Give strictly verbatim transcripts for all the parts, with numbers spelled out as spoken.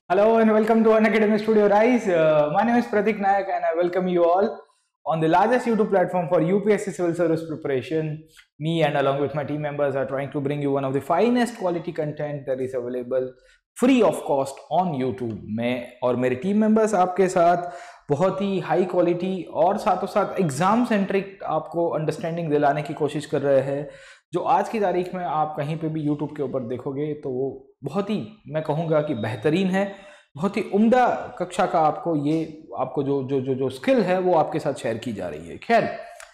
Hello and welcome to Unacademy Studio Rise. Uh, my name is Pratik Nayak and I welcome you all on the largest YouTube platform for U P S C Civil Service preparation. Me and along with my team members are trying to bring you one of the finest quality content that is available free of cost on YouTube. मैं और मेरे team members आपके साथ बहुत ही high quality और साथों साथ exam centric आपको understanding दिलाने की कोशिश कर रहे हैं, जो आज की तारीख में आप कहीं पे भी यूट्यूब के ऊपर देखोगे तो वो बहुत ही, मैं कहूँगा कि बेहतरीन है, बहुत ही उम्दा कक्षा का आपको ये आपको जो जो जो जो स्किल है वो आपके साथ शेयर की जा रही है। खैर,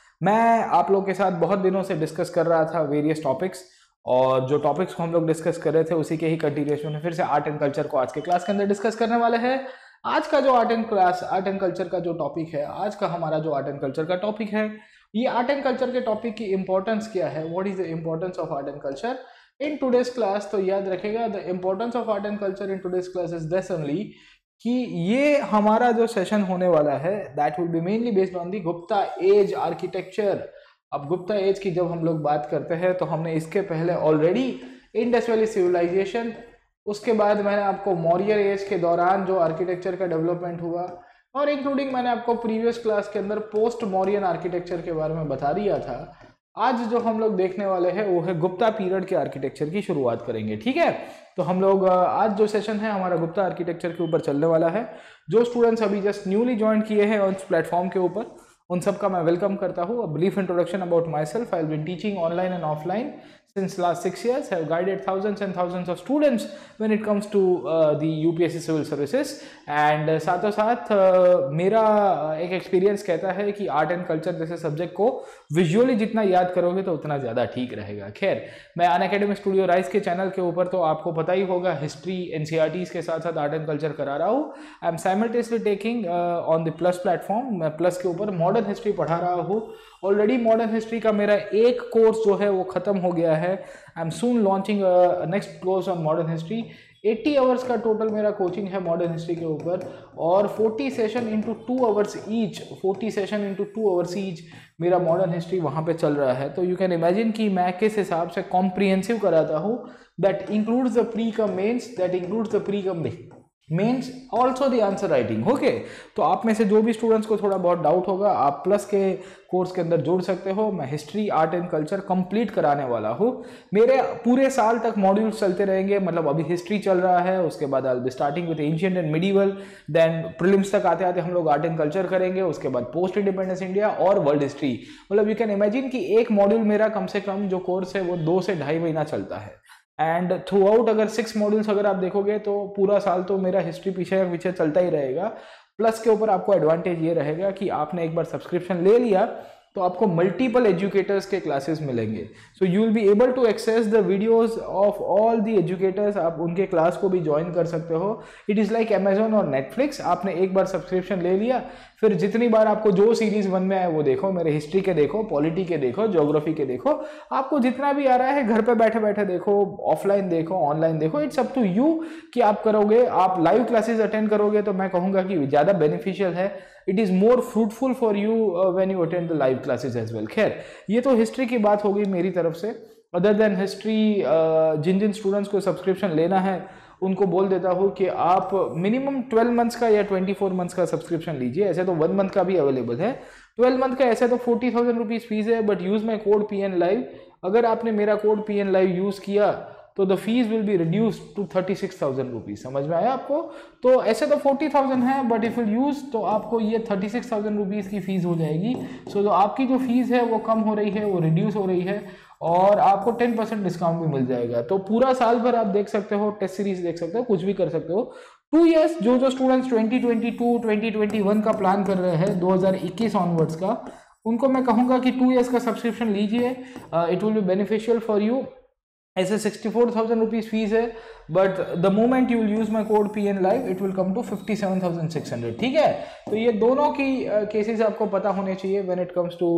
मैं आप लोगों के साथ बहुत दिनों से डिस्कस कर रहा था वेरियस टॉपिक्स, और जो टॉपिक्स को हम लोग डिस्कस कर रहे थे उसी के ही कंटिन्यूएशन में फिर से आर्ट एंड कल्चर को आज के क्लास के अंदर डिस्कस करने वाले हैं। आज का जो art and class art and culture का जो टॉपिक है, आज का हमारा जो आर्ट एंड कल्चर का टॉपिक है, ये आर्ट एंड कल्चर के टॉपिक की इंपॉर्टेंस क्या है, what is the importance of art and culture in today's class. तो याद रखेगा, the importance of art and culture in today's class is this only, कि ये हमारा जो सेशन होने वाला है that will be mainly based on the Gupta age architecture. अब गुप्ता एज की जब हम लोग बात करते हैं तो हमने इसके पहले ऑलरेडी इंडस वैली सिविलाइजेशन, उसके बाद मैंने आपको मौर्य एज के दौरान जो आर्किटेक्चर का डेवलपमेंट हुआ, और इंक्लूडिंग मैंने आपको प्रीवियस क्लास के अंदर पोस्ट मौर्यन आर्किटेक्चर के बारे में बता दिया था। आज जो हम लोग देखने वाले हैं वो है गुप्ता पीरियड के आर्किटेक्चर की शुरुआत करेंगे। ठीक है, तो हम लोग आज जो सेशन है हमारा गुप्ता आर्किटेक्चर के ऊपर चलने वाला है। जो स्टूडेंट्स अभी जस्ट न्यूली ज्वाइन किए हैं उस प्लेटफॉर्म के ऊपर, उन सबका मैं वेलकम करता हूँ। A brief introduction about myself, I will be teaching online and offline since last six years, have guided thousands and thousands of students when it comes to uh, the U P S C civil services, and uh, साथों साथ uh, मेरा एक experience कहता है कि art and culture जैसे subject को visually जितना याद करोगे तो उतना ज़्यादा ठीक रहेगा। खैर, मैं अनअकैडमी स्टूडियो राइज के चैनल के ऊपर तो आपको पता ही होगा हिस्ट्री एनसीईआरटीज के साथ साथ आर्ट एंड कल्चर करा रहा हूँ। I am simultaneously taking on the plus platform, मैं प्लस के ऊपर मॉडर्न हिस्ट्री पढ़ा रहा हूँ। ऑलरेडी मॉडर्न हिस्ट्री का मेरा एक कोर्स जो है वो खत्म हो गया है। I am soon launching next course on modern history. अस्सी आवर्स का टोटल मेरा कोचिंग है मॉडर्न हिस्ट्री के ऊपर, और चालीस session into two hours each चालीस session into two hours each मेरा मॉडर्न हिस्ट्री वहाँ पे चल रहा है। तो यू कैन इमेजिन कि मैं किस हिसाब से कॉम्प्रिहेंसिव कराता हूँ। That includes the pre cum mains, that includes the pre cum mains also the answer writing. Okay, तो आप में से जो भी स्टूडेंट्स को थोड़ा बहुत डाउट होगा, आप प्लस के कोर्स के अंदर जोड़ सकते हो। मैं history art and culture complete कराने वाला हूँ। मेरे पूरे साल तक मॉड्यूल्स चलते रहेंगे, मतलब अभी हिस्ट्री चल रहा है, उसके बाद I will be starting with ancient and medieval, then prelims तक आते आते हम लोग आर्ट एंड कल्चर करेंगे, उसके बाद पोस्ट इंडिपेंडेंस इंडिया और वर्ल्ड हिस्ट्री। मतलब यू कैन इमेजिन कि एक मॉड्यूल मेरा कम से कम जो कोर्स है वो दो से ढाई महीना चलता है। एंड थ्रू आउट अगर सिक्स मॉड्यूल्स अगर आप देखोगे तो पूरा साल तो मेरा हिस्ट्री पीछे पीछे चलता ही रहेगा। प्लस के ऊपर आपको एडवांटेज ये रहेगा कि आपने एक बार सब्सक्रिप्शन ले लिया तो आपको मल्टीपल एजुकेटर्स के क्लासेस मिलेंगे। So you will be able to access the videos of all the educators, आप उनके क्लास को भी ज्वाइन कर सकते हो। इट इज़ लाइक अमेजोन और नेटफ्लिक्स। आपने एक बार सब्सक्रिप्शन ले लिया, फिर जितनी बार आपको जो सीरीज वन में आए वो देखो, मेरे हिस्ट्री के देखो, पॉलिटी के देखो, ज्योग्राफी के देखो, आपको जितना भी आ रहा है घर पे बैठे बैठे देखो, ऑफलाइन देखो, ऑनलाइन देखो। इट्स अप टू यू कि आप करोगे। आप लाइव क्लासेस अटेंड करोगे तो मैं कहूँगा कि ज़्यादा बेनिफिशियल है। It is more fruitful for you when you attend the live classes as well. खैर, ये तो हिस्ट्री की बात हो गई मेरी तरफ से। अदर देन हिस्ट्री, जिन जिन स्टूडेंट्स को सब्सक्रिप्शन लेना है उनको बोल देता हूँ कि आप मिनिमम ट्वेल्व मंथ्स का या ट्वेंटी फोर मंथ्स का सब्सक्रिप्शन लीजिए। ऐसे तो वन मंथ का भी अवेलेबल है, ट्वेल्व मंथ का ऐसे तो फोर्टी थाउजेंड रुपीज़ फीस है, but use my code P N live. अगर आपने मेरा code P N live use किया तो the fee will be reduce to thirty six thousand rupees. समझ में आया आपको? तो ऐसे तो फोर्टी थाउजेंड है, बट इफ विल यूज़ तो आपको ये थर्टी सिक्स थाउजेंड रुपीज़ की फ़ीस हो जाएगी। सो so, जो आपकी जो फीस है वो कम हो रही है, वो रिड्यूस हो रही है, और आपको टेन परसेंट डिस्काउंट भी मिल जाएगा। तो पूरा साल भर आप देख सकते हो, टेस्ट सीरीज देख सकते हो, कुछ भी कर सकते हो। टू ईयर्स जो जो students twenty twenty two twenty twenty one का प्लान कर रहे हैं, दो हज़ार इक्कीस ऑनवर्ड्स का, उनको मैं कहूँगा कि टू ईयर्स का सब्सक्रिप्शन लीजिए। It will be beneficial for you. ऐसे sixty four thousand rupees fee है, but the moment you will use my code P N live it will come to fifty seven thousand six hundred. ठीक है, तो ये दोनों की cases uh, आपको पता होने चाहिए when it comes to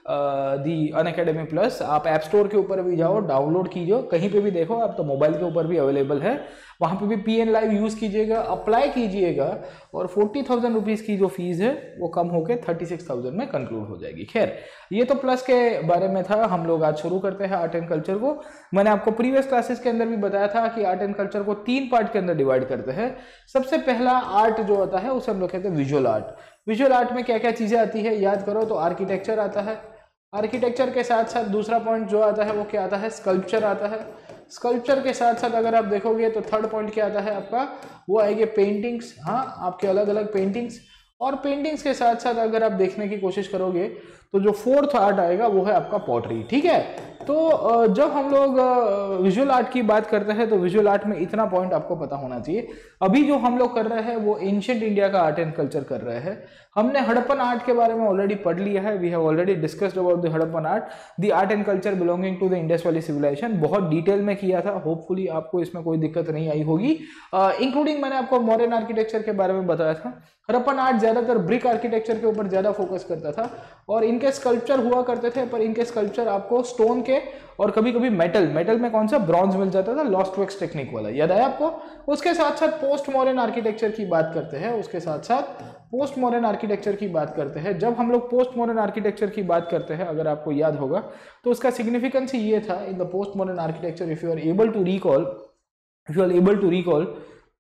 the Unacademy plus. आप ऐप स्टोर के ऊपर भी जाओ, डाउनलोड कीजिए, कहीं पे भी देखो, आप तो मोबाइल के ऊपर भी अवेलेबल है, वहाँ पे भी पी एन लाइव यूज़ कीजिएगा, अप्लाई कीजिएगा, और फोर्टी थाउजेंड रुपीज़ की जो फीस है वो कम होकर थर्टी सिक्स थाउजेंड में कंक्लूड हो जाएगी। खैर, ये तो प्लस के बारे में था। हम लोग आज शुरू करते हैं आर्ट एंड कल्चर को। मैंने आपको आपको प्रीवियस क्लासेस के अंदर भी बताया था कि आर्ट एंड कल्चर को तीन पार्ट के अंदर डिवाइड करते हैं। सबसे पहला आर्ट जो होता है उसे हम लोग कहते हैं विजुअल आर्ट। विजुअल आर्ट में क्या क्या चीजें आती है याद करो, तो आर्किटेक्चर आता है, आर्किटेक्चर के साथ साथ दूसरा पॉइंट जो आता है वो क्या आता है, स्कल्पचर आता है। स्कल्पचर के साथ साथ अगर आप देखोगे तो थर्ड पॉइंट क्या आता है आपका, वो आएगी पेंटिंग्स, हाँ आपके अलग अलग पेंटिंग्स। और पेंटिंग्स के साथ साथ अगर आप देखने की कोशिश करोगे तो जो फोर्थ आर्ट आएगा वो है आपका पॉटरी। ठीक है, तो जब हम लोग विजुअल आर्ट की बात करते हैं तो विजुअल आर्ट में इतना पॉइंट आपको पता होना चाहिए। अभी जो हम लोग कर रहे हैं वो एंशिएंट इंडिया का आर्ट एंड कल्चर कर रहे हैं। हमने हड़प्पन आर्ट के बारे में ऑलरेडी पढ़ लिया है, we have already discussed about the Harappan art, the art and culture belonging to the Indus valley civilisation, बहुत डिटेल में किया था। होपफुली आपको इसमें कोई दिक्कत नहीं आई होगी। इंक्लूडिंग uh, मैंने आपको मॉडर्न आर्किटेक्चर के बारे में बताया था। हड़प्पन आर्ट ज्यादातर ब्रिक आर्किटेक्चर के ऊपर ज्यादा फोकस करता था और इनके स्कल्पचर हुआ करते थे, पर इनके स्कल्पचर आपको स्टोन के और कभी कभी मेटल, मेटल में कौन सा ब्रॉन्ज मिल जाता था, लॉस्ट वैक्स टेक्निक वाला, याद आया आपको। उसके साथ साथ पोस्ट मॉडर्न आर्किटेक्चर की बात करते हैं, उसके साथ साथ पोस्ट मॉडर्न आर्किटेक्चर की बात करते हैं। जब हम लोग पोस्ट मॉडर्न आर्किटेक्चर की बात करते हैं, अगर आपको याद होगा तो उसका सिग्निफिकेंस ये था, in the post modern architecture if you are able to recall if you are able to recall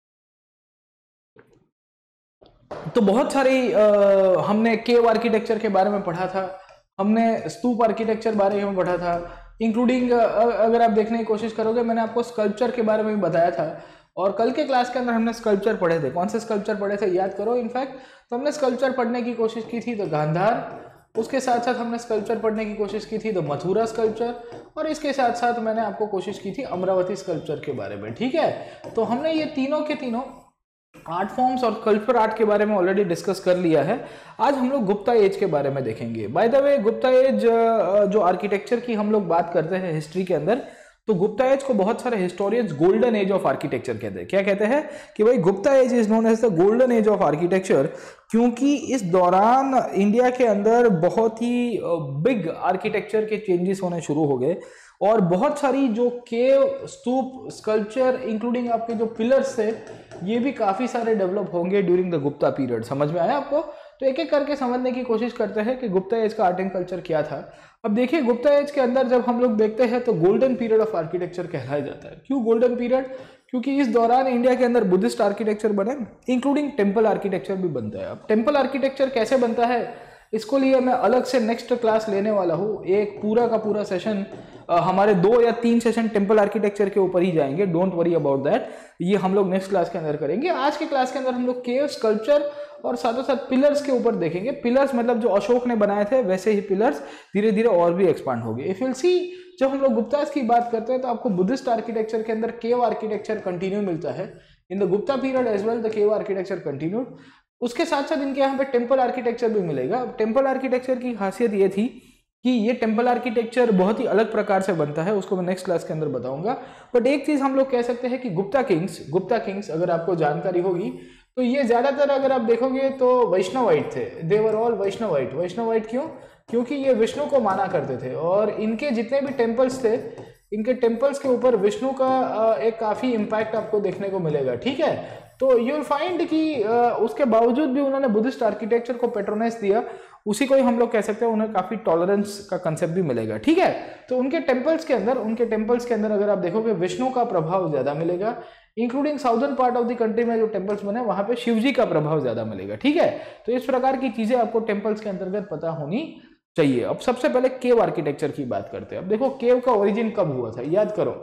तो बहुत सारी आ, हमने केव आर्किटेक्चर के बारे में पढ़ा था, हमने स्तूप आर्किटेक्चर बारे में पढ़ा था, इंक्लूडिंग अगर आप देखने की कोशिश करोगे मैंने आपको स्कल्पचर के बारे में भी बताया था। और कल के क्लास के अंदर हमने स्कल्पचर पढ़े थे। कौन से स्कल्पचर पढ़े थे याद करो। इनफैक्ट तो हमने स्कल्पचर पढ़ने की कोशिश की थी तो गांधार, उसके साथ साथ हमने स्कल्पचर पढ़ने की कोशिश की थी तो मथुरा स्कल्पचर, और इसके साथ साथ मैंने आपको कोशिश की थी अमरावती स्कल्पचर के बारे में। ठीक है, तो हमने ये तीनों के तीनों आर्ट फॉर्म्स और कल्चरल आर्ट के बारे में ऑलरेडी डिस्कस कर लिया है। आज हम लोग गुप्ता एज के बारे में देखेंगे। By the way Gupta age जो आर्किटेक्चर की हम लोग बात करते हैं हिस्ट्री के अंदर, तो गुप्ता एज को बहुत सारे historians golden age of architecture कहते हैं। क्या कहते हैं कि भाई Gupta age is known as the golden age of architecture, क्योंकि इस दौरान इंडिया के अंदर बहुत ही बिग आर्किटेक्चर के चेंजेस होने शुरू हो गए और बहुत सारी जो केव, स्तूप, स्कल्पचर इंक्लूडिंग आपके जो पिलर्स थे ये भी काफी सारे डेवलप होंगे ड्यूरिंग द गुप्ता पीरियड। समझ में आया आपको। तो एक एक करके समझने की कोशिश करते हैं कि गुप्ता एज का आर्ट एंड कल्चर क्या था। अब देखिए गुप्ता एज के अंदर जब हम लोग देखते हैं तो गोल्डन पीरियड ऑफ आर्किटेक्चर कहलाया जाता है। क्यों गोल्डन पीरियड? क्योंकि इस दौरान इंडिया के अंदर बुद्धिस्ट आर्किटेक्चर बने, इंक्लूडिंग टेम्पल आर्किटेक्चर भी बनता है। अब टेम्पल आर्किटेक्चर कैसे बनता है इसको लिए मैं अलग से नेक्स्ट क्लास लेने वाला हूँ। एक पूरा का पूरा सेशन हमारे दो या तीन सेशन टेम्पल आर्किटेक्चर के ऊपर ही जाएंगे, डोंट वरी अबाउट दैट। ये हम लोग नेक्स्ट क्लास के अंदर करेंगे। आज के क्लास के अंदर हम लोग केव, स्कल्पचर और साथों साथ पिलर्स के ऊपर देखेंगे। पिलर्स मतलब जो अशोक ने बनाए थे वैसे ही पिलर्स धीरे धीरे और भी एक्सपांड हो गए। इफ विल सी, जब हम लोग गुप्तास की बात करते हैं तो आपको बुद्धिस्ट आर्किटेक्चर के अंदर केव आर्किटेक्चर कंटिन्यू मिलता है। In the Gupta period as well the cave architecture continued. उसके साथ साथ इनके यहाँ पे टेम्पल आर्किटेक्चर भी मिलेगा। टेम्पल आर्किटेक्चर की खासियत ये थी कि ये टेम्पल आर्किटेक्चर बहुत ही अलग प्रकार से बनता है, उसको मैं नेक्स्ट क्लास के अंदर बताऊंगा। बट एक चीज हम लोग कह सकते हैं कि गुप्ता किंग्स गुप्ता किंग्स अगर आपको जानकारी होगी तो ये ज्यादातर अगर आप देखोगे तो वैष्णवाइट थे। They were all Vaishnavite. Vaishnavite क्यों? क्योंकि ये विष्णु को माना करते थे और इनके जितने भी टेम्पल्स थे, इनके टेम्पल्स के ऊपर विष्णु का एक काफी इम्पैक्ट आपको देखने को मिलेगा। ठीक है, तो यू विल फाइंड कि उसके बावजूद भी उन्होंने बुद्धिस्ट आर्किटेक्चर को पेट्रोनाइज दिया। उसी को ही हम लोग कह सकते हैं उन्हें काफी टॉलरेंस का कंसेप्ट भी मिलेगा। ठीक है, तो उनके टेम्पल्स के अंदर उनके टेम्पल्स के अंदर अगर आप देखोगे विष्णु का प्रभाव ज्यादा मिलेगा। Including southern part of the country में जो टेम्पल्स बने वहां पे शिव जी का प्रभाव ज्यादा मिलेगा। ठीक है, तो इस प्रकार की चीजें आपको टेम्पल्स के अंतर्गत पता होनी चाहिए। अब सबसे पहले केव आर्किटेक्चर की बात करते हैं। अब देखो केव का ओरिजिन कब हुआ था, याद करो।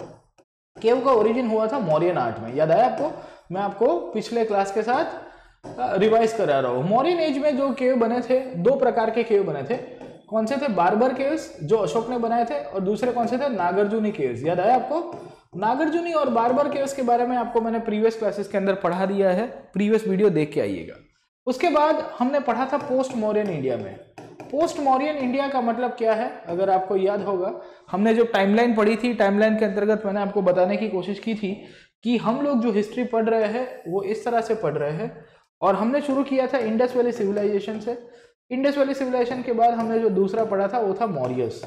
केव का ओरिजिन हुआ था मौर्यन आर्ट में। याद आया आपको? मैं आपको पिछले क्लास के साथ रिवाइज करा रहा हूं। मौर्यन एज में जो केव बने थे, दो प्रकार के केव बने थे। कौन से थे? बार्बर केव्स जो अशोक ने बनाए थे, और दूसरे कौन से थे? नागार्जुनी केव्स। याद आया आपको? नागार्जुनी और बार्बर केव्स के बारे में आपको मैंने प्रीवियस क्लासेस के अंदर पढ़ा दिया है, प्रीवियस वीडियो देख के आइएगा। उसके बाद हमने पढ़ा था पोस्ट मौर्यन इंडिया में। पोस्ट मौर्यन इंडिया का मतलब क्या है अगर आपको याद होगा, हमने जो टाइमलाइन पढ़ी थी, टाइमलाइन के अंतर्गत मैंने आपको बताने की कोशिश की थी कि हम लोग जो हिस्ट्री पढ़ रहे हैं वो इस तरह से पढ़ रहे हैं। और हमने शुरू किया था इंडस वैली सिविलाइजेशन से। इंडस वैली सिविलाइजेशन के बाद हमने जो दूसरा पढ़ा था वो था मौर्यस।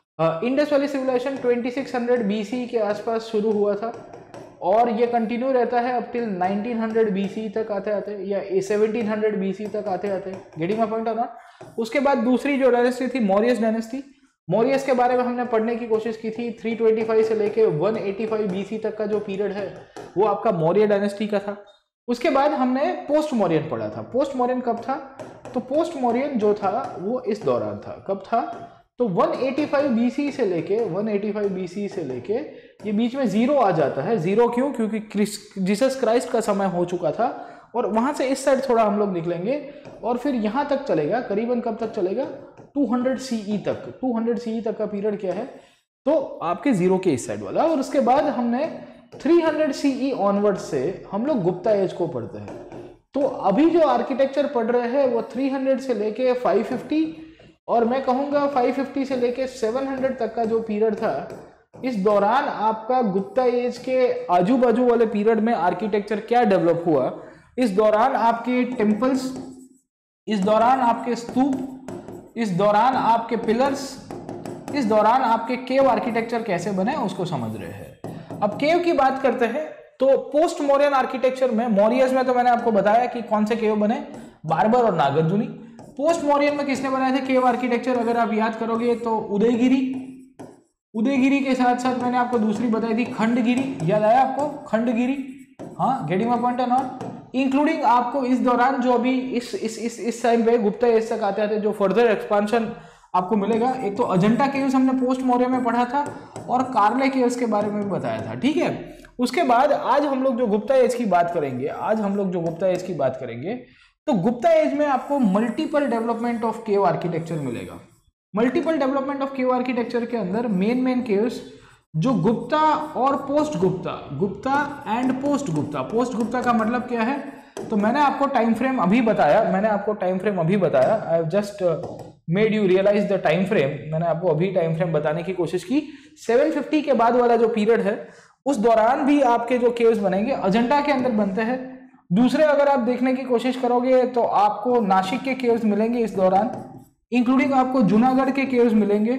इंडस वैली सिविलाइजेशन छब्बीस सौ बीसी के आसपास शुरू हुआ था और ये कंटिन्यू रहता है अब टिल नाइनटीन हंड्रेड बीसी तक आते आते या सेवनटीन हंड्रेड बीसी तक आते आते। गेटिंग माय पॉइंट और नॉट? उसके बाद दूसरी जो डायनेस्टी थी मौर्यस डायनेस्टी। मौर्यस के बारे में हमने पढ़ने की कोशिश की थी। थ्री ट्वेंटी फाइव से लेके वन एटी फाइव बीसी तक का जो पीरियड है वो आपका मौर्य डायनेस्टी का था। उसके बाद हमने पोस्ट मौर्यन पढ़ा था। पोस्ट मौर्यन कब था? तो पोस्ट मौर्यन जो था वो इस दौरान था। कब था? तो वन एटी फाइव बीसी से लेके वन एटी फाइव बीसी से लेके ये बीच में जीरो आ जाता है। जीरो क्यों? क्योंकि जीसस क्राइस्ट का समय हो चुका था और वहां से इस साइड थोड़ा हम लोग निकलेंगे और फिर यहां तक चलेगा। करीबन कब तक चलेगा? टू हंड्रेड सीई तक। टू हंड्रेड सीई तक का पीरियड क्या है? तो आपके जीरो के इस साइड वाला। और उसके बाद हमने थ्री हंड्रेड सीई ऑनवर्ड से हम लोग गुप्ता एज को पढ़ते हैं। तो अभी जो आर्किटेक्चर पढ़ रहे हैं वो थ्री हंड्रेड से लेके फाइव फिफ्टी और मैं कहूंगा फाइव फिफ्टी से लेके सेवन हंड्रेड तक का जो पीरियड था, इस दौरान आपका गुप्ता एज के आजू बाजू वाले पीरियड में आर्किटेक्चर क्या डेवलप हुआ, इस दौरान आपके टेम्पल्स, इस दौरान आपके स्तूप, इस दौरान आपके पिलर्स, इस दौरान आपके केव आर्किटेक्चर कैसे बने उसको समझ रहे हैं। अब केव की बात करते हैं तो पोस्ट मौर्यन आर्किटेक्चर में, मौर्यस में तो मैंने आपको बताया कि कौन से केव बने, बार्बर और नागार्जुनी। पोस्ट मौर्यन में किसने बनाए थे केव आर्किटेक्चर? अगर आप याद करोगे तो उदयगिरी, उदयगिरी के साथ साथ मैंने आपको दूसरी बताई थी खंडगिरी। याद आया आपको? खंडगिरी, हाँ, getting my point and all. Including आपको इस दौरान जो अभी इस इस इस इस टाइम पे गुप्ता एज तक आते आते जो फर्दर एक्सपांशन आपको मिलेगा, एक तो अजंता केव्स हमने पोस्ट मौर्य में पढ़ा था और कार्ले केव्स के बारे में भी बताया था, ठीक है। उसके बाद आज हम लोग जो गुप्ता एज की बात करेंगे, आज हम लोग जो गुप्ता एज की बात करेंगे तो गुप्ता एज में आपको multiple development of cave architecture मिलेगा। Multiple development of cave architecture के अंदर मेन मेन केव्स जो गुप्ता और post Gupta, Gupta and post Gupta, post Gupta का मतलब क्या है? तो मैंने आपको टाइम फ्रेम अभी बताया, मैंने आपको टाइम फ्रेम अभी बताया, I have just made you realise the time frame. मैंने आपको अभी टाइम फ्रेम बताने की कोशिश की। सेवन फिफ्टी के बाद वाला जो पीरियड है उस दौरान भी आपके जो केव्स बनेंगे अजंता के अंदर बनते हैं। दूसरे अगर आप देखने की कोशिश करोगे तो आपको नासिक के केव्स मिलेंगे इस दौरान, इंक्लूडिंग आपको जूनागढ़ के केव्स मिलेंगे,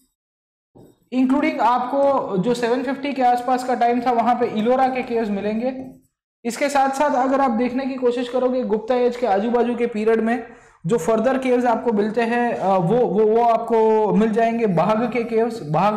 इंक्लूडिंग आपको जो सेवन फिफ्टी के आसपास का टाइम था वहां पे इलोरा के केव्स मिलेंगे। इसके साथ साथ अगर आप देखने की कोशिश करोगे गुप्ता एज के आजू बाजू के पीरियड में जो फर्दर केव्स आपको मिलते हैं वो वो वो आपको मिल जाएंगे बाघ के केव्स। बाघ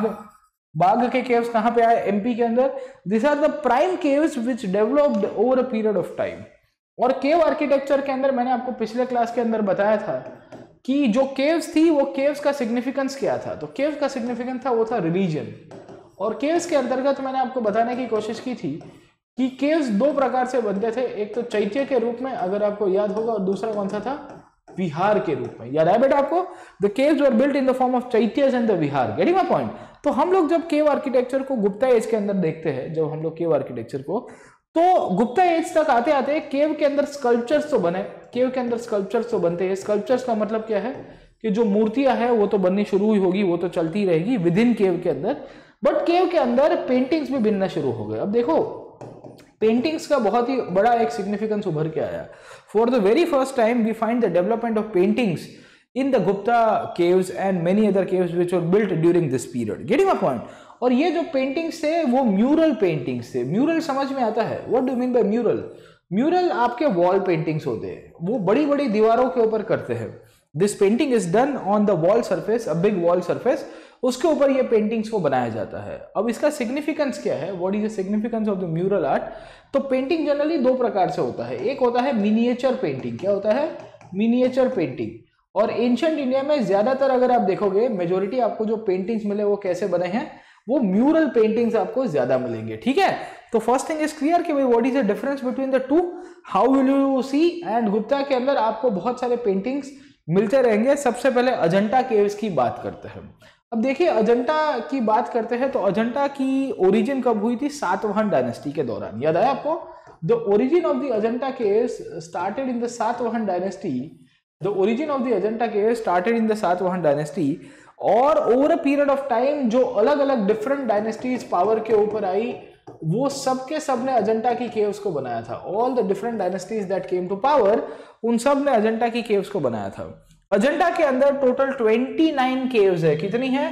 बाघ के केव्स कहां पे आए? एमपी के अंदर। This are the prime caves which developed over a period of time. और केव आर्किटेक्चर के अंदर मैंने आपको पिछले क्लास के अंदर बताया था कि जो केव्स थी वो केव्स का सिग्निफिकेंस क्या था? तो केव्स का सिग्निफिकेंस था वो था रिलीजन। और केव्स के अंतर्गत मैंने आपको बताने की कोशिश की थी कि केव्स दो प्रकार से बनते थे, एक तो चैत्य के रूप में अगर आपको याद होगा, और दूसरा कौन सा था? विहार के रूप में। याद है बेटा आपको? The caves were built in the form of chaityas and the vihar. Getting my point? तो हम लोग जब केव आर्किटेक्चर को गुप्ता एज के अंदर देखते हैं, जब हम लोग केव आर्किटेक्चर को, तो गुप्ता एज तक आते आते केव के अंदर स्कल्पचर्स तो बने, केव के अंदर स्कल्पचर्स तो बनते हैं। स्कल्पचर्स का मतलब क्या है कि जो मूर्तियां हैं वो तो बननी शुरू हुई होगी, वो तो चलती रहेगी विद इन केव के अंदर, बट केव के अंदर पेंटिंग्स भी बनना शुरू हो गए। अब देखो पेंटिंग्स का बहुत ही बड़ा एक सिग्निफिकेंस उभर के आया। For the very first time we find the development of paintings in the Gupta caves and many other caves which were built during this period. Getting my point? और ये जो पेंटिंग्स थे वो म्यूरल पेंटिंग्स थे। Mural समझ में आता है? What do you mean by mural? Mural आपके वॉल पेंटिंग्स होते हैं, वो बड़ी बड़ी दीवारों के ऊपर करते हैं। This painting is done on the wall surface, a big wall surface, उसके ऊपर ये पेंटिंग्स को बनाया जाता है। अब इसका सिग्निफिकेंस क्या है? What is the significance of the mural art? तो पेंटिंग जनरली दो प्रकार से होता है। एक होता है मिनिएचर पेंटिंग। क्या होता है? Miniature painting. और एंशिएंट इंडिया में ज्यादातर अगर आप देखोगे मेजोरिटी आपको जो पेंटिंग्स मिले वो कैसे बने हैं? वो म्यूरल पेंटिंग्स आपको ज्यादा मिलेंगे, ठीक है। तो फर्स्ट थिंग इज क्लियर कि भाई what is the difference between the two, how will you see. And Gupta के अंदर आपको बहुत सारे पेंटिंग्स मिलते रहेंगे। सबसे पहले अजंता केव्स की बात करते हैं। अब देखिए अजंता की बात करते हैं तो अजंता की ओरिजिन कब हुई थी? सातवाहन डायनेस्टी के दौरान। याद आया आपको? The origin of the Ajanta caves started in the Satavahana dynasty. The origin of the Ajanta caves started in the Satvahan dynasty और over a period of time जो अलग अलग different dynasties power के ऊपर आई वो सब के सब ने अजंता की केव्स को बनाया था। All the different dynasties that came to power उन सब ने अजंता की केव्स को बनाया था। अजंता के अंदर टोटल उनतीस केव्स है। कितनी है?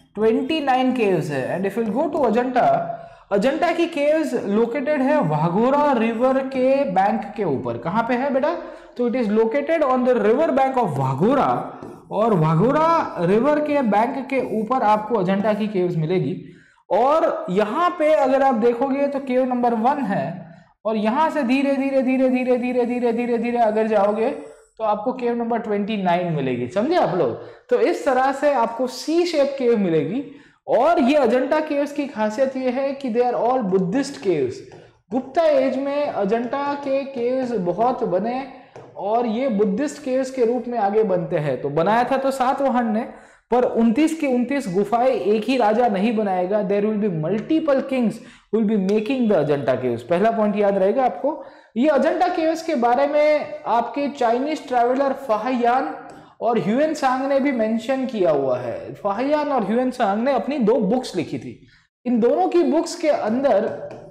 उनतीस केव्स है। And if you go to Ajanta, Ajanta की केव्स लोकेटेड है वाघोरा रिवर के बैंक के ऊपर। कहां पे है बेटा? तो it is located on the river bank of Waghora और वाघोरा रिवर के बैंक के ऊपर आपको अजंता की केव्स मिलेगी। और यहाँ पे अगर आप देखोगे तो केव नंबर वन है, और यहाँ से धीरे धीरे धीरे धीरे धीरे धीरे धीरे धीरे अगर जाओगे तो आपको केव नंबर ट्वेंटी नाइन मिलेगी। समझे आप लोग? तो इस तरह से आपको सी शेप केव मिलेगी। और ये अजंता केव्स की खासियत ये है कि they are all Buddhist caves. Gupta age में अजंता के केव्स बहुत बने और ये बुद्धिस्ट केव्स के रूप में आगे बनते हैं। तो बनाया था तो सातवाहन ने, पर उनतीस की उनतीस गुफाएं एक ही राजा नहीं बनाएगा। There will be multiple kings will be making the Ajanta caves. पहला पॉइंट याद रहेगा आपको। ये अजंता केव्स के बारे में आपके चाइनीज ट्रैवलर फाहियान और ह्यूएन सांग ने भी मेंशन किया हुआ है। फाहियान और ह्यूएन सांग ने अपनी दो बुक्स लिखी थी। इन दोनों की बुक्स के अंदर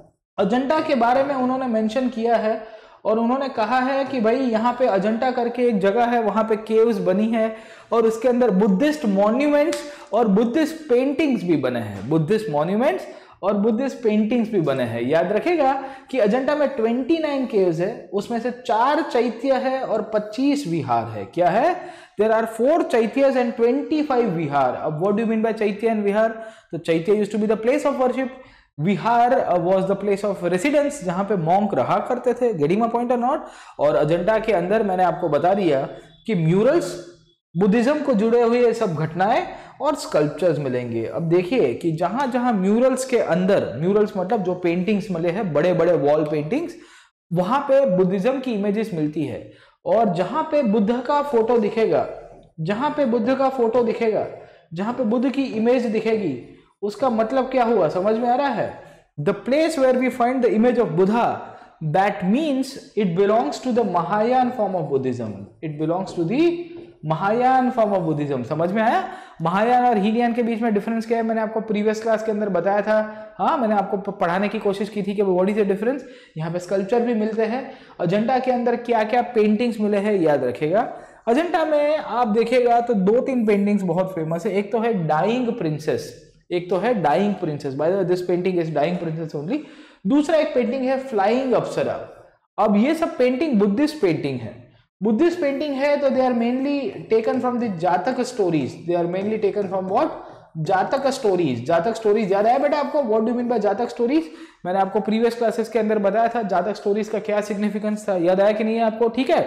अजंता के बारे में उन्होंने मेंशन किया है और उन्होंने कहा है कि भाई यहाँ पे अजंता करके एक जगह है, वहां पे केव्स बनी है और उसके अंदर बुद्धिस्ट मॉन्यूमेंट्स और बुद्धिस्ट पेंटिंग्स भी बने हैं। बुद्धिस्ट मॉन्यूमेंट्स और बुद्धिस्ट पेंटिंग्स भी बने हैं। याद रखेगा कि अजंता में उनतीस केव्स है, उसमें से चार चैत्य है और पच्चीस विहार है। क्या है? There are four chaityas and पच्चीस विहार। अब what do you mean by chaitya and vihar? तो chaitya used to be the place of worship, vihar was the place of residence जहां पे मॉन्क रहा करते थे। गेटिंग माय पॉइंट और नॉट? और अजंता के अंदर मैंने आपको बता दिया कि म्यूरल्स, बुद्धिज्म को जुड़े हुए सब घटनाएं और स्कल्पचर्स मिलेंगे। अब देखिए कि जहां जहां म्यूरल्स के अंदर, म्यूरल्स मतलब जो पेंटिंग्स मिले हैं, बड़े बड़े वॉल पेंटिंग्स, वहां पे बुद्धिज्म की इमेजेस मिलती है। और जहां पे बुद्ध का फोटो दिखेगा, जहां पे बुद्ध का फोटो दिखेगा, जहां पे बुद्ध की इमेज दिखेगी, उसका मतलब क्या हुआ? समझ में आ रहा है? The place where we find the image of Buddha, that means it belongs to the Mahayana form of Buddhism. It belongs to the Mahayana form of Buddhism. समझ में आया? महायान और हीलियान के बीच में डिफरेंस क्या है मैंने आपको प्रीवियस क्लास के अंदर बताया था। हाँ, मैंने आपको पढ़ाने की कोशिश की थी कि व्हाट इज द डिफरेंस। यहाँ पे स्कल्पचर भी मिलते हैं। अजंता के अंदर क्या क्या पेंटिंग्स मिले हैं याद रखेगा। अजंता में आप देखेगा तो दो तीन पेंटिंग्स बहुत फेमस है। एक तो है डाइंग प्रिंसेस, एक तो है dying princess. By the way this painting is dying princess only. दूसरा एक पेंटिंग है फ्लाइंग अप्सरा। अब ये सब पेंटिंग बुद्धिस्ट पेंटिंग है। बुद्धिस्ट पेंटिंग है तो they are mainly taken from the Jataka stories. They are mainly taken from what? Jataka stories. Jataka stories याद आया बेटा आपको? What do mean by Jataka stories? मैंने आपको प्रीवियस क्लासेस के अंदर बताया था जातक स्टोरीज का क्या सिग्निफिकेंस था। याद आया कि नहीं है आपको? ठीक है।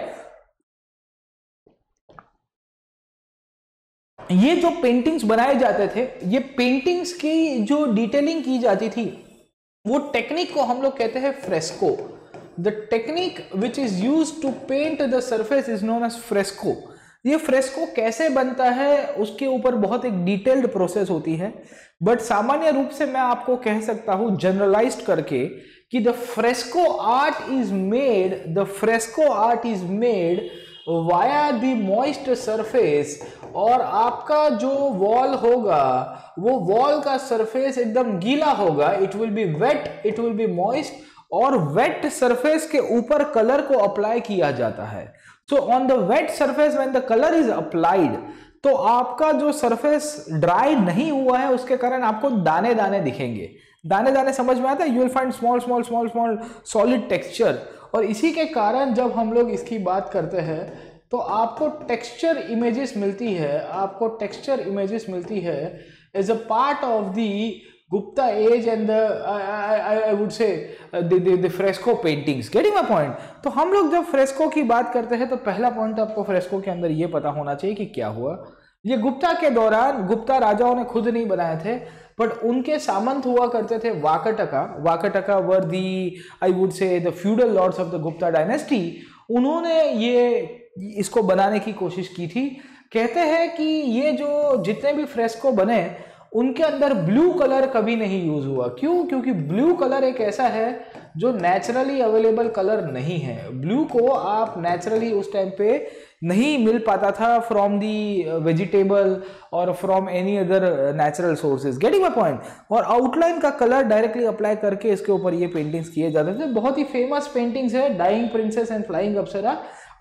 ये जो पेंटिंग्स बनाए जाते थे, ये पेंटिंग्स की जो डिटेलिंग की जाती थी, वो टेक्निक को हम लोग कहते हैं fresco. The technique which is used to paint the surface is known as fresco. ये फ्रेस्को कैसे बनता है उसके ऊपर बहुत एक डिटेल्ड प्रोसेस होती है, बट सामान्य रूप से मैं आपको कह सकता हूं जनरलाइज्ड करके कि the fresco art is made the fresco art is made via the moist surface. और आपका जो वॉल होगा, वो वॉल का सरफेस एकदम गीला होगा। It will be wet, it will be moist, और वेट सरफेस के ऊपर कलर को अप्लाई किया जाता है। So on the wet surface when the colour is applied, तो आपका जो सरफेस ड्राई नहीं हुआ है उसके कारण आपको दाने दाने दिखेंगे। दाने दाने समझ में आता है? You will find small small small small solid texture. और इसी के कारण जब हम लोग इसकी बात करते हैं तो आपको टेक्सचर इमेजेस मिलती है, आपको टेक्सचर इमेजेस मिलती है as a part of the Gupta age and the I, I, I would say uh, the, the, the fresco paintings. Getting my point? तो हम लोग जब फ्रेस्को की बात करते हैं तो पहला पॉइंट आपको फ्रेस्को के अंदर ये पता होना चाहिए कि क्या हुआ। ये गुप्ता के दौरान गुप्ता राजाओं ने खुद नहीं बनाए थे, बट उनके सामंत हुआ करते थे Vakataka. Vakataka were the I would say the feudal lords of the Gupta dynasty. उन्होंने ये इसको बनाने की कोशिश की थी। कहते हैं कि ये जो जितने भी फ्रेस्को बने उनके अंदर ब्लू कलर कभी नहीं यूज हुआ। क्यों? क्योंकि ब्लू कलर एक ऐसा है जो नेचुरली अवेलेबल कलर नहीं है। ब्लू को आप नेचुरली उस टाइम पे नहीं मिल पाता था फ्रॉम दी वेजिटेबल और from any other natural sources. Getting my point? और आउटलाइन का कलर डायरेक्टली अप्लाई करके इसके ऊपर ये पेंटिंग्स किए जाते थे। बहुत ही फेमस पेंटिंग्स है dying princess and flying apsara.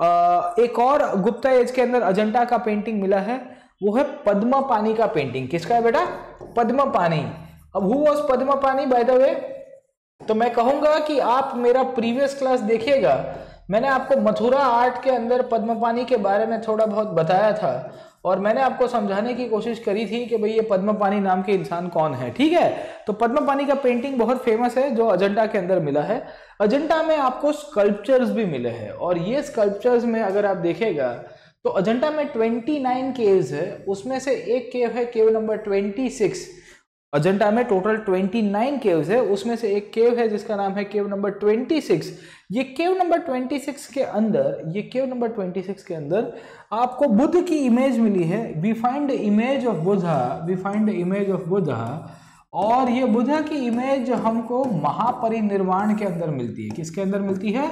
एक और गुप्ता एज के अंदर अजंता का पेंटिंग मिला है, वो है पद्मा पानी का पेंटिंग। किसका है बेटा? पद्मा पानी। अब हु वाज पद्मा पानी बाय द वे? तो मैं कहूंगा कि आप मेरा प्रीवियस क्लास देखिएगा, मैंने आपको मथुरा आर्ट के अंदर पद्मा पानी के बारे में थोड़ा बहुत बताया था। और मैंने आपको समझाने की कोशिश करी थी कि भाई ये पद्मपानी नाम के इंसान कौन है, ठीक है। तो पद्मपानी का पेंटिंग बहुत फेमस है जो अजंता के अंदर मिला है। अजंता में आपको स्कल्पचर्स भी मिले हैं, और ये स्कल्पचर्स में अगर आप देखेगा तो अजंता में उनतीस केव्स है, उसमें से एक केव है केव नंबर छब्बीस। अजंता में टोटल उनतीस केव्स है, उसमें से एक केव है जिसका नाम है केव नंबर छब्बीस। ये केव नंबर छब्बीस के अंदर ये केव नंबर छब्बीस के अंदर आपको बुद्ध की इमेज मिली है। We find the image of Buddha we find the image of Buddha और ये बुद्धा की इमेज हमको महापरिनिर्वाण के अंदर मिलती है। किसके अंदर मिलती है?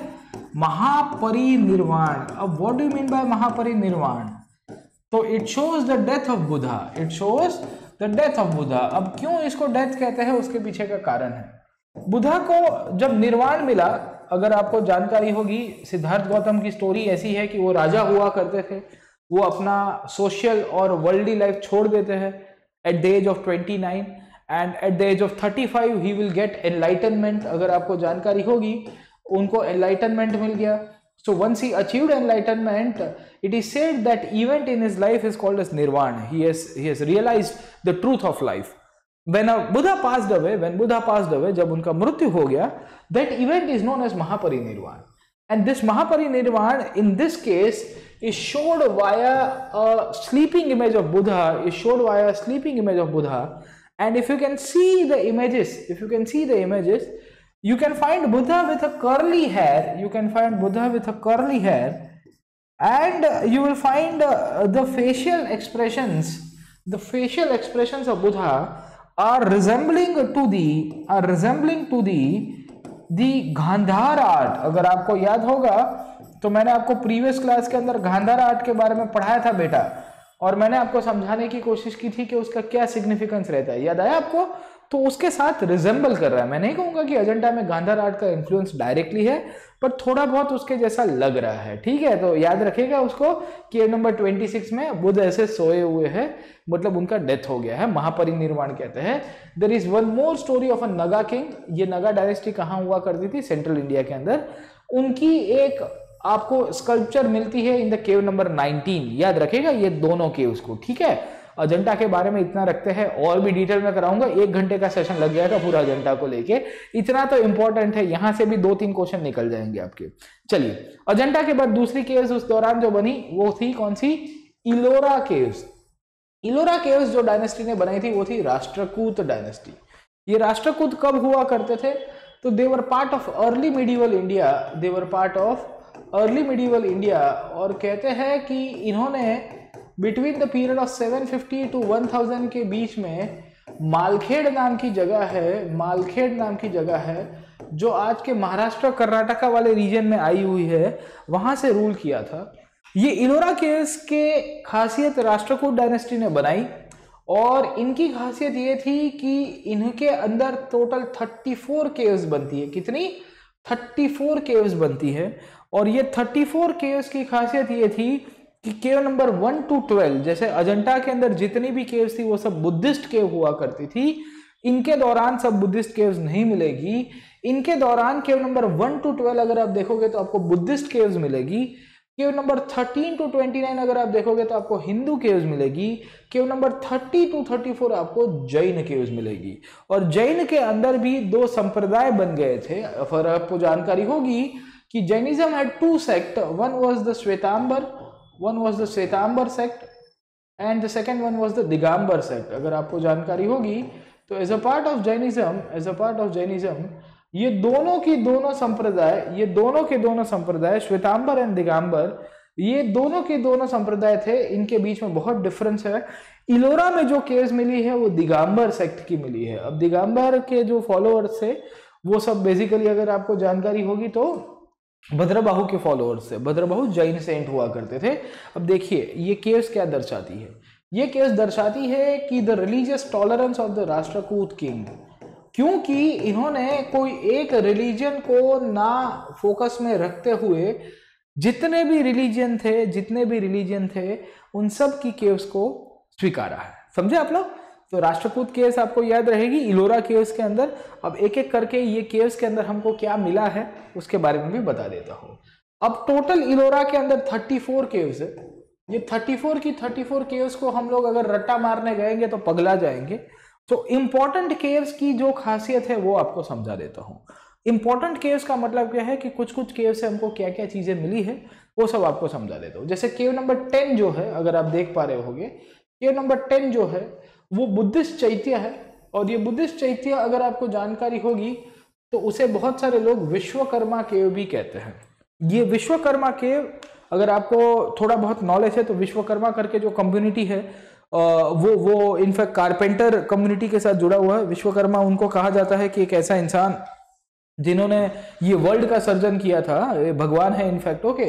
महापरिनिर्वाण। अब what do you mean by Mahaparinirvana? तो it shows the death of Buddha it shows the death of Buddha. अब क्यों इसको डेथ कहते हैं, उसके पीछे का कारण है। बुद्धा को जब निर्वाण मिला, अगर आपको जानकारी होगी, सिद्धार्थ गौतम की स्टोरी ऐसी है कि वो राजा हुआ करते थे, वो अपना सोशल और वर्ल्डली लाइफ छोड़ देते हैं एट द एज ऑफ उनतीस and at the age of पैंतीस ही विल गेट एनलाइटनमेंट। अगर आपको जानकारी होगी, उनको एनलाइटनमेंट मिल गया। So once he achieved enlightenment, it is said that event in his life is called as nirvana. He has he has realized the truth of life. When a Buddha passed away, when Buddha passed away, जब उनका मृत्यु हो गया, that event is known as Mahaparinirvana. And this Mahaparinirvana, in this case, is showed via a sleeping image of Buddha. Is showed via a sleeping image of Buddha. And if you can see the images, if you can see the images. You can find Buddha with a curly hair. You can find Buddha with a curly hair, and you will find uh, the facial expressions. The facial expressions of Buddha are resembling to the are resembling to the the Gandhara art. अगर आपको याद होगा तो मैंने आपको previous class के अंदर Gandhara art के बारे में पढ़ाया था बेटा, और मैंने आपको समझाने की कोशिश की थी कि उसका क्या सिग्निफिकेंस रहता है। याद आया आपको? तो उसके साथ रिजेंबल कर रहा है। मैं नहीं कहूंगा कि अजंता में गांधार आर्ट का इन्फ्लुएंस डायरेक्टली है, पर थोड़ा बहुत उसके जैसा लग रहा है, ठीक है। तो याद रखिएगा उसको कि नंबर छब्बीस में बुद्ध ऐसे सोए हुए हैं, मतलब उनका डेथ हो गया है, महापरिनिर्वाण कहते हैं। There is one more story of a Naga king. ये नगा डायनेस्टी कहाँ हुआ करती थी? सेंट्रल इंडिया के अंदर। उनकी एक आपको स्कल्पचर मिलती है in the cave number nineteen. याद रखेगा ये दोनों केव्स को, ठीक है। अजंता के बारे में इतना रखते हैं, और भी डिटेल में कराऊंगा। एक घंटे का सेशन लग जाएगा पूरा अजंता को लेके, इतना तो इंपॉर्टेंट है। यहां से भी दो तीन क्वेश्चन निकल जाएंगे आपके। चलिए, अजंता के बाद दूसरी केव्स उस दौरान जो बनी वो थी कौन सी? इलोरा केव्स। इलोरा केव्स जो डायनेस्टी ने बनाई थी वो थी राष्ट्रकूट डायनेस्टी। ये राष्ट्रकूट कब हुआ करते थे? तो they were part of early medieval India they were part of early medieval India और कहते हैं कि इन्होंने between the period of seven fifty to one thousand के बीच में मालखेड़ नाम की जगह है मालखेड़ नाम की जगह है जो आज के महाराष्ट्र कर्नाटका वाले रीजन में आई हुई है, वहां से रूल किया था। ये इलोरा केव्स के खासियत राष्ट्रकूट डायनेस्टी ने बनाई, और इनकी खासियत ये थी कि इनके अंदर टोटल थर्टी फोर केव्स बनती है। कितनी? थर्टी फोर केव्स बनती है। और ये थर्टी फोर केव्स की खासियत ये थी कि cave number one to twelve, जैसे अजंता के अंदर जितनी भी केव्स थी वो सब बुद्धिस्ट केव हुआ करती थी, इनके दौरान सब बुद्धिस्ट केव्स नहीं मिलेगी। इनके दौरान cave number one to twelve अगर आप देखोगे तो आपको बुद्धिस्ट केव्स मिलेगी। Cave number thirteen to twenty nine अगर आप देखोगे तो आपको हिंदू केव्स मिलेगी। Cave number thirty to thirty four आपको जैन केव्स मिलेगी। और जैन के अंदर भी दो संप्रदाय बन गए थे। अगर आपको जानकारी होगी कि Jainism had two sect, one was the Shwetambar one was the Shwetambar sect and the second one was the Digambar sect। अगर आपको जानकारी होगी तो as a part of Jainism, as a part of Jainism, ये दोनों की दोनों संप्रदाय ये दोनों के दोनों संप्रदाय श्वेतांबर एंड दिगंबर, ये दोनों के दोनों संप्रदाय थे। इनके बीच में बहुत डिफरेंस है। इलोरा में जो केव्स मिली है वो दिगंबर सेक्ट की मिली है। अब दिगंबर के जो फॉलोअर्स थे वो सब बेसिकली अगर आपको जानकारी होगी तो भद्रबाहु के फॉलोअर्स से। भद्रबाहु जैन सेंट हुआ करते थे। अब देखिए ये केव्स क्या दर्शाती है? ये केव्स दर्शाती है कि the religious tolerance of the Rashtrakuta king, क्योंकि इन्होंने कोई एक रिलीजन को ना फोकस में रखते हुए जितने भी रिलीजन थे जितने भी रिलीजन थे उन सब की केव्स को स्वीकारा है। समझे आप लोग? तो राष्ट्रकूट केव्स आपको याद रहेगी इलोरा केव्स के अंदर। अब एक एक करके ये केव्स के अंदर हमको क्या मिला है उसके बारे में भी बता देता हूं। अब टोटल इलोरा के अंदर थर्टी फोर केव्स है। ये चौंतीस की चौंतीस केव्स को हम लोग अगर रट्टा मारने गएंगे तो पगला जाएंगे। तो इंपॉर्टेंट केव्स की जो खासियत है वो आपको समझा देता हूँ। इंपॉर्टेंट केव्स का मतलब क्या है कि कुछ कुछ केव से हमको क्या क्या चीजें मिली है वो सब आपको समझा देता हूँ। जैसे केव नंबर टेन जो है, अगर आप देख पा रहे होगे, केव नंबर टेन जो है वो बुद्धिस्ट चैत्य है। और ये बुद्धिस्ट चैत्य अगर आपको जानकारी होगी तो उसे बहुत सारे लोग विश्वकर्मा केव भी कहते हैं। ये विश्वकर्मा केव अगर आपको थोड़ा बहुत नॉलेज है तो विश्वकर्मा करके जो कम्युनिटी है वो वो इनफैक्ट कारपेंटर कम्युनिटी के साथ जुड़ा हुआ है। विश्वकर्मा उनको कहा जाता है कि एक ऐसा इंसान जिन्होंने ये वर्ल्ड का सर्जन किया था, भगवान है इनफैक्ट। ओके,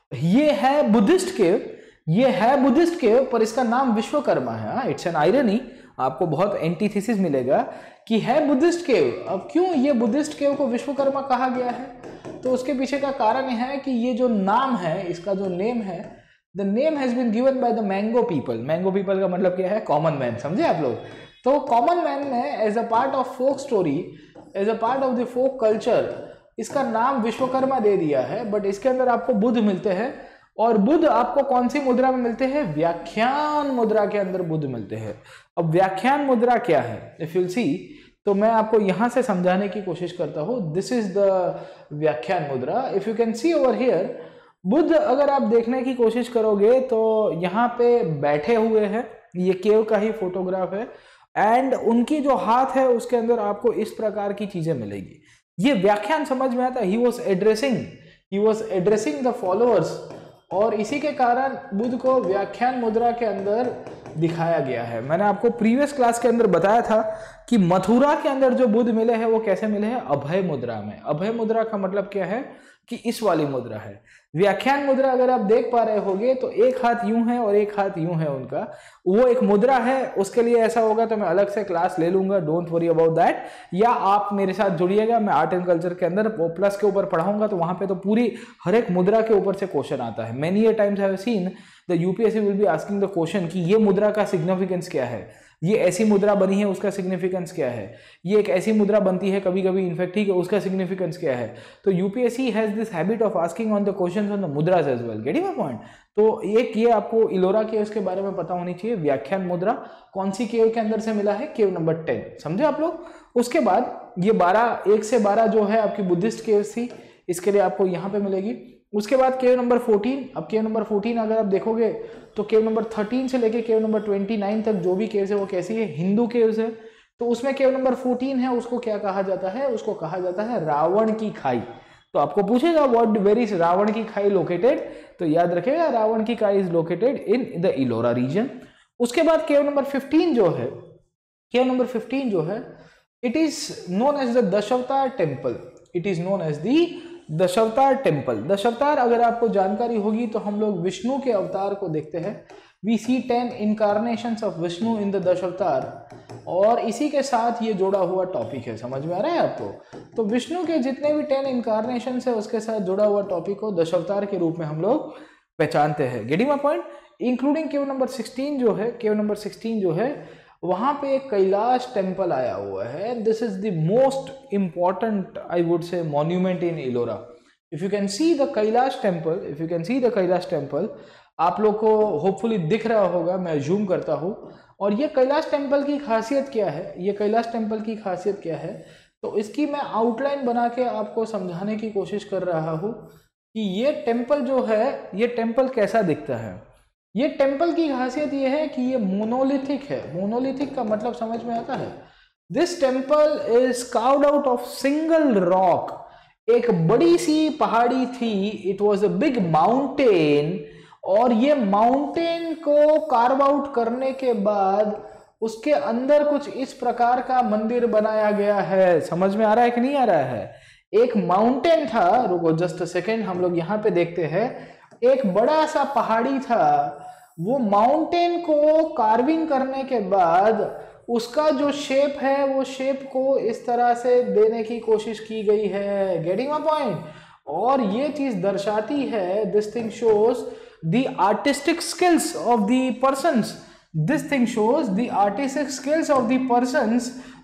ये है बुद्धिस्ट केव, ये है बुद्धिस्ट केव पर इसका नाम विश्वकर्मा है। इट्स एन आयरनी, आपको बहुत एंटीथेसिस मिलेगा कि है बुद्धिस्ट केव। अब क्यों ये बुद्धिस्ट केव को विश्वकर्मा कहा गया है, तो उसके पीछे का कारण है कि ये जो नाम है, इसका जो नेम है, the name has been given by the mango people. Mango people का मतलब क्या है, कॉमन मैन, समझे आप लोग। तो कॉमन मैन ने as a part of folk story, as a part of the folk culture, इसका नाम विश्वकर्मा दे दिया है। बट इसके अंदर आपको बुद्ध मिलते हैं, और बुद्ध आपको कौन सी मुद्रा में मिलते हैं, व्याख्यान मुद्रा के अंदर बुद्ध मिलते हैं। अब व्याख्यान मुद्रा क्या है, इफ यू सी, तो मैं आपको यहां से समझाने की कोशिश करता हूं। This is the Vyakhyan mudra. If you can see over here, Buddha अगर आप देखने की कोशिश करोगे तो यहाँ पे बैठे हुए हैं, ये केव का ही फोटोग्राफ है, एंड उनकी जो हाथ है उसके अंदर आपको इस प्रकार की चीजें मिलेगी। ये व्याख्यान समझ में आता है, he was addressing he was addressing the followers, और इसी के कारण बुद्ध को व्याख्यान मुद्रा के अंदर दिखाया गया है। मैंने आपको प्रीवियस क्लास के अंदर बताया था कि मथुरा के अंदर जो बुद्ध मिले हैं वो कैसे मिले हैं, अभय मुद्रा में। अभय मुद्रा का मतलब क्या है कि इस वाली मुद्रा है। व्याख्यान मुद्रा अगर आप देख पा रहे होगे तो एक हाथ यूं है और एक हाथ यूं है उनका, वो एक मुद्रा है। उसके लिए ऐसा होगा तो मैं अलग से क्लास ले लूंगा, डोंट वरी अबाउट दैट। या आप मेरे साथ जुड़िएगा, मैं आर्ट एंड कल्चर के अंदर प्लस के ऊपर पढ़ाऊंगा, तो वहां पे तो पूरी हर एक मुद्रा के ऊपर से क्वेश्चन आता है। Many a times I have seen the UPSC will be asking the question कि ये मुद्रा का सिग्निफिकेंस क्या है, ये ऐसी मुद्रा बनी है उसका सिग्निफिकेंस क्या है, ये एक ऐसी मुद्रा बनती है कभी कभी इनफैक्ट, ठीक है, उसका सिग्निफिकेंस क्या है। तो UPSC has this habit of asking on the questions on the mudras as well, getting my point. तो एक ये आपको इलोरा केव्स के बारे में पता होनी चाहिए। व्याख्यान मुद्रा कौन सी केव के अंदर से मिला है, केव नंबर टेन, समझे आप लोग। उसके बाद ये बारह, एक से बारह जो है आपकी बुद्धिस्ट केव्स थी, इसके लिए आपको यहाँ पे मिलेगी। उसके बाद केव नंबर फोर्टीन, अब केव नंबर फोर्टीन अगर आप देखोगे तो केव नंबर थर्टीन से लेके केव नंबर ट्वेंटी नाइन तक जो भी केव्स है वो कैसी है, हिंदू केव्स है। तो उसमें केव नंबर फोर्टीन है, उसको क्या कहा जाता है, उसको कहा जाता है रावण की खाई। तो आपको पूछेगा व्हाट वेयर इज रावण की खाई लोकेटेड, तो याद रखिएगा रावण की खाई is located in the Ellora region. उसके बाद केव नंबर फिफ्टीन जो है, केव नंबर फिफ्टीन जो है, it is known as the Dashavatar temple. It is known as the Dashavatar temple. Dashavatar अगर आपको जानकारी होगी तो हम लोग विष्णु के अवतार को देखते हैं। We see ten incarnations of Vishnu in the Dashavatar, और इसी के साथ ये जोड़ा हुआ टॉपिक है, समझ में आ रहा है आपको। तो विष्णु के जितने भी टेन इनकारनेशंस है उसके साथ जुड़ा हुआ टॉपिक को दशावतार के रूप में हम लोग पहचानते हैं, getting my point. Including cave number sixteen जो है, केव नंबर सिक्सटीन जो है वहां पे एक कैलाश टेम्पल आया हुआ है। This is the most important I would say monument in Ellora. If you can see the Kailash temple, if you can see the Kailash temple, आप लोग को होपफुली दिख रहा होगा, मैं जूम करता हूँ। और ये कैलाश टेम्पल की खासियत क्या है, ये कैलाश टेम्पल की खासियत क्या है, तो इसकी मैं आउटलाइन बना के आपको समझाने की कोशिश कर रहा हूँ कि ये टेम्पल जो है, ये टेम्पल कैसा दिखता है। ये टेम्पल की खासियत ये है कि ये मोनोलिथिक है। मोनोलिथिक का मतलब समझ में आता है। This temple is carved out of single rock. एक बड़ी सी पहाड़ी थी, it was a big mountain, और ये माउंटेन को कार्व आउट करने के बाद उसके अंदर कुछ इस प्रकार का मंदिर बनाया गया है। समझ में आ रहा है कि नहीं आ रहा है। एक माउंटेन था, रुको जस्ट अ सेकेंड, हम लोग यहाँ पे देखते हैं। एक बड़ा सा पहाड़ी था, वो माउंटेन को कार्विंग करने के बाद उसका जो शेप है वो शेप को इस तरह से देने की कोशिश की गई है, गेटिंग माय पॉइंट। और ये चीज दर्शाती है, this thing shows the artistic skills of the persons, this thing shows the artistic skills of the persons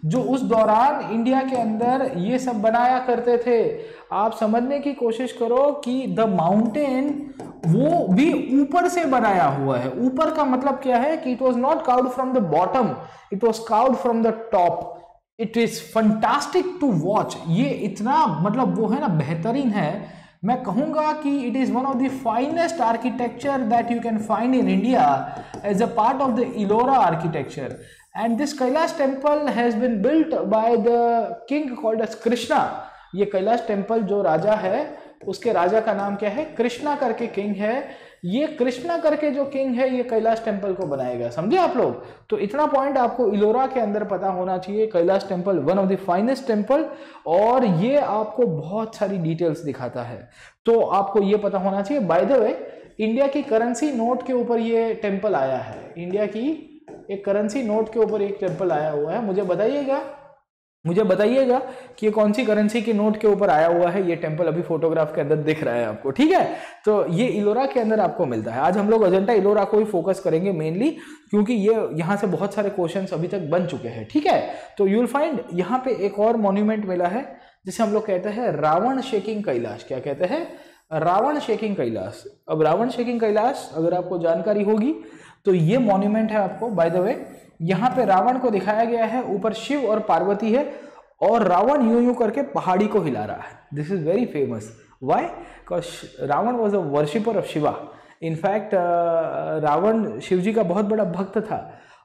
जो उस दौरान इंडिया के अंदर ये सब बनाया करते थे। आप समझने की कोशिश करो कि द माउंटेन वो भी ऊपर से बनाया हुआ है। ऊपर का मतलब क्या है कि it was not carved from the bottom, it was carved from the top. It is fantastic to watch. ये इतना मतलब वो है ना बेहतरीन है। मैं कहूंगा कि it is one of the finest architecture that you can find in India as a part of the Ellora architecture. And this Kailash temple has been built by the king called as Krishna. ये कैलाश टेम्पल जो राजा है उसके राजा का नाम क्या है? कृष्णा करके king है। ये कृष्णा करके जो किंग है ये कैलाश टेम्पल को बनाएगा। समझे आप लोग? तो इतना पॉइंट आपको इलोरा के अंदर पता होना चाहिए। Kailash temple one of the finest temple, और ये आपको बहुत सारी डिटेल्स दिखाता है, तो आपको ये पता होना चाहिए। बाय द वे, इंडिया की करेंसी नोट के ऊपर ये टेम्पल आया है। इंडिया की एक करेंसी नोट के ऊपर एक टेम्पल आया हुआ है। मुझे बताइएगा मुझे बताइएगा कि ये कौन सी करेंसी के नोट के ऊपर आया हुआ है ये टेम्पल। अभी फोटोग्राफ के अंदर दिख रहा है आपको, ठीक है? तो ये इलोरा के अंदर आपको मिलता है। आज हम लोग अजंता इलोरा को ही फोकस करेंगे मेनली, क्योंकि ये यहाँ से बहुत सारे क्वेश्चंस अभी तक बन चुके हैं, ठीक है? तो यू विल फाइंड यहाँ पे एक और मॉन्यूमेंट मिला है जिसे हम लोग कहते हैं रावण शेकिंग कैलाश। क्या कहते हैं? रावण शेकिंग कैलाश। अब रावण शेकिंग कैलाश अगर आपको जानकारी होगी तो ये मॉन्यूमेंट है आपको। बाय द वे, यहाँ पे रावण को दिखाया गया है, ऊपर शिव और पार्वती है, और रावण यूं यूं करके पहाड़ी को हिला रहा है। This is very famous. Why? Because Ravan was a worshipper of Shiva. In fact Ravan Shiv ji का बहुत बड़ा भक्त था,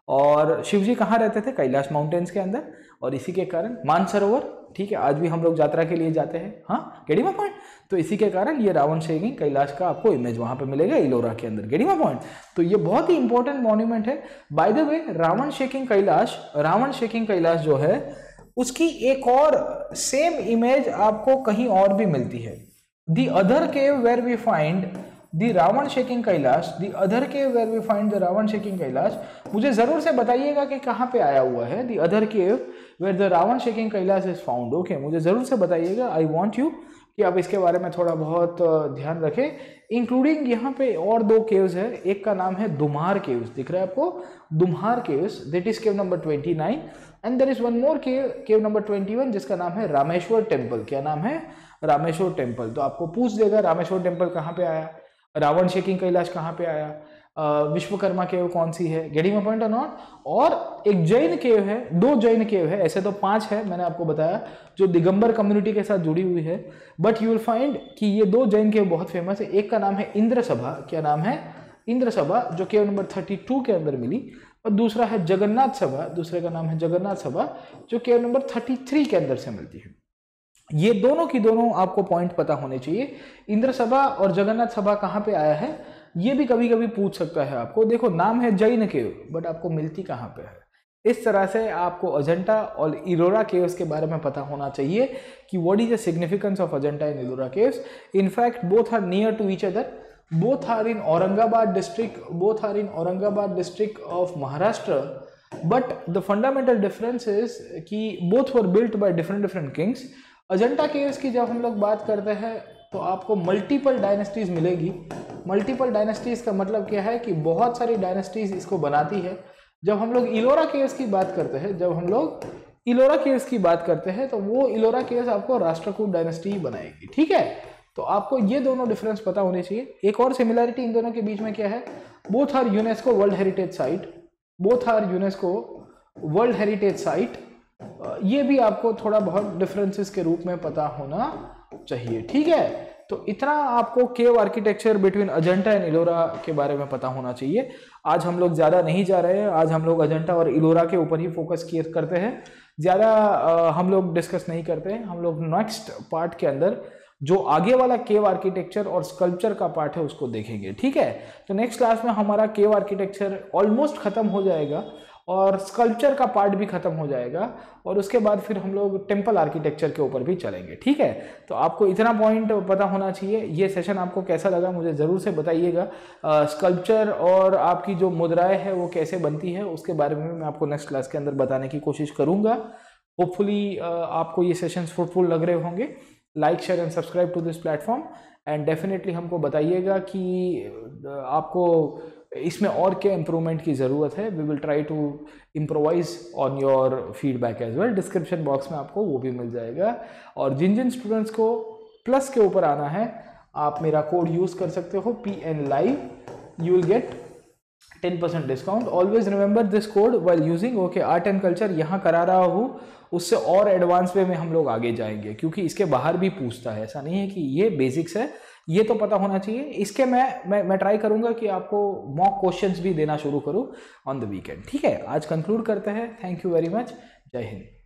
और शिव जी कहाँ रहते थे? कैलाश माउंटेन्स के अंदर, और इसी के कारण मानसरोवर, ठीक है, आज भी हम लोग यात्रा के लिए जाते हैं, हाँ, गेटिंग माय पॉइंट? तो इसी के कारण ये रावण शेकिंग कैलाश का आपको इमेज वहां पे मिलेगा इलोरा के अंदर, गेटिंग माय पॉइंट? तो ये बहुत ही इंपॉर्टेंट मॉन्यूमेंट है। By the way, Ravan shaking Kailash Ravan shaking Kailash जो है उसकी एक और सेम इमेज आपको कहीं और भी मिलती है। The other cave where we find the Ravan shaking Kailash, the other cave where we find the Ravan shaking Kailash. मुझे जरूर से बताइएगा कि कहाँ पे आया हुआ है the other cave where the Ravan shaking Kailash is found. Okay, मुझे जरूर से बताइएगा। आई वांट यू कि आप इसके बारे में थोड़ा बहुत ध्यान रखें, इंक्लूडिंग यहाँ पे और दो केव्स है। एक का नाम है दुम्हार केव्स, दिख रहा है आपको? Dhumar caves, that is cave number twenty nine, and there is one more cave, cave number twenty one, जिसका नाम है रामेश्वर टेम्पल। क्या नाम है? रामेश्वर टेम्पल। तो आपको पूछ देगा रामेश्वर टेम्पल कहाँ पे आया, रावण शेकिंग कैलाश कहाँ पे आया, विश्वकर्मा केव कौन सी है, गेटिंग माय पॉइंट और नॉट? और एक जैन केव है, दो जैन केव है, ऐसे तो पांच है मैंने आपको बताया, जो दिगंबर कम्युनिटी के साथ जुड़ी हुई है, बट यू विल फाइंड कि ये दो जैन केव बहुत फेमस है। एक का नाम है इंद्र सभा। क्या नाम है? इंद्र सभा, जो केव नंबर थर्टी टू के अंदर मिली, और दूसरा है जगन्नाथ सभा, दूसरे का नाम है जगन्नाथ सभा, जो केव नंबर थर्टी थ्री के अंदर से मिलती है। ये दोनों की दोनों आपको पॉइंट पता होने चाहिए। इंद्र सभा और जगन्नाथ सभा कहाँ पे आया है ये भी कभी कभी पूछ सकता है आपको। देखो, नाम है जैन केव, बट आपको मिलती कहाँ पे है? इस तरह से आपको अजंता और इलोरा केव्स के बारे में पता होना चाहिए कि what is the significance of Ajanta and Ellora caves. In fact both are near to each other, both are in Aurangabad district, both are in Aurangabad district of Maharashtra, but the fundamental difference is कि both were built by different different kings. Ajanta caves की जब हम लोग बात करते हैं तो आपको मल्टीपल डायनेस्टीज मिलेगी। मल्टीपल डायनेस्टीज का मतलब क्या है कि बहुत सारी डायनेस्टीज इसको बनाती है। जब हम लोग इलोरा केव्स की बात करते हैं जब हम लोग इलोरा केव्स की बात करते हैं तो वो इलोरा केव्स आपको राष्ट्रकूट डायनेस्टी बनाएगी, ठीक है? तो आपको ये दोनों डिफरेंस पता होने चाहिए। एक और सिमिलरिटी इन दोनों के बीच में क्या है? Both are UNESCO world heritage site, both are UNESCO world heritage site. ये भी आपको थोड़ा बहुत डिफरेंसेस के रूप में पता होना चाहिए, ठीक है? तो इतना आपको cave architecture between Ajanta and Ellora के बारे में पता होना चाहिए। आज हम लोग ज़्यादा नहीं जा रहे हैं, आज हम लोग अजंता और इलोरा के ऊपर ही फोकस किए करते हैं, ज़्यादा हम लोग डिस्कस नहीं करते हैं। हम लोग नेक्स्ट पार्ट के अंदर जो आगे वाला केव आर्किटेक्चर और स्कल्पचर का पार्ट है उसको देखेंगे, ठीक है? तो नेक्स्ट क्लास में हमारा केव आर्किटेक्चर ऑलमोस्ट खत्म हो जाएगा और स्कल्पचर का पार्ट भी खत्म हो जाएगा, और उसके बाद फिर हम लोग टेम्पल आर्किटेक्चर के ऊपर भी चलेंगे, ठीक है? तो आपको इतना पॉइंट पता होना चाहिए। ये सेशन आपको कैसा लगा मुझे ज़रूर से बताइएगा। स्कल्पचर और आपकी जो मुद्राएं है वो कैसे बनती है उसके बारे में मैं आपको नेक्स्ट क्लास के अंदर बताने की कोशिश करूँगा। होपफुली आपको ये सेशंस फ्रूटफुल लग रहे होंगे। Like, share and subscribe to this platform, and definitely हमको बताइएगा कि आपको इसमें और क्या इम्प्रूवमेंट की ज़रूरत है, we will try to improvise on your feedback as well. Description box में आपको वो भी मिल जाएगा। और जिन जिन स्टूडेंट्स को प्लस के ऊपर आना है, आप मेरा कोड यूज़ कर सकते हो P N live, you will get ten percent discount. Always remember this code while using. Okay, art and culture यहाँ करा रहा हूँ, उससे और एडवांस वे में हम लोग आगे जाएंगे, क्योंकि इसके बाहर भी पूछता है। ऐसा नहीं है कि ये बेसिक्स है, ये तो पता होना चाहिए। इसके मैं मैं मैं ट्राई करूंगा कि आपको मॉक क्वेश्चंस भी देना शुरू करूं ऑन द वीकेंड। ठीक है, आज कंक्लूड करते हैं। Thank you very much. जय हिंद।